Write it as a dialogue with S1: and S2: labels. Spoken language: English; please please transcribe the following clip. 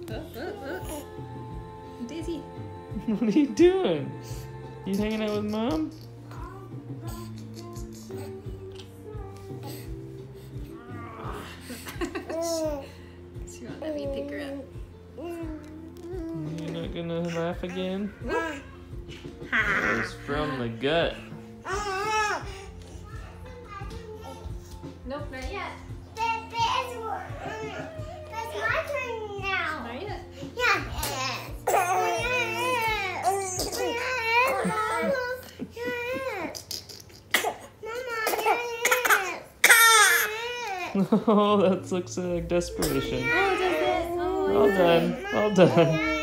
S1: Daisy.
S2: What are you doing? You hanging out with Mom?
S1: She won't let me pick her up.
S2: You're not gonna laugh again? That was from the gut.
S1: Nope, not yet.
S3: That's my turn now.
S1: Not yet.
S2: Oh, that looks like desperation.
S1: Oh, does it? Oh,
S2: All done. All done.